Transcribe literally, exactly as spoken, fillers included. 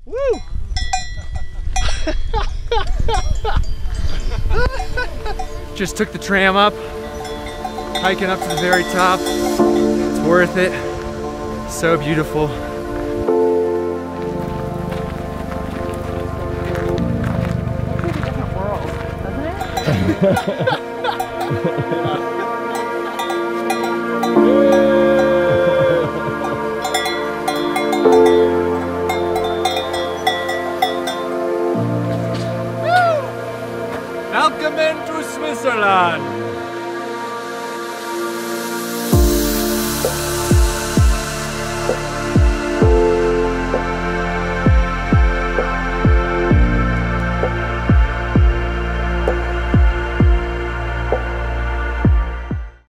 Woo! Just took the tram up, hiking up to the very top. It's worth it. So beautiful. It's like a different world, doesn't it?